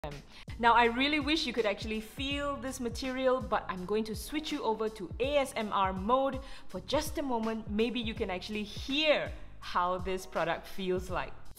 Now, I really wish you could actually feel this material, but I'm going to switch you over to ASMR mode for just a moment. Maybe you can actually hear how this product feels like.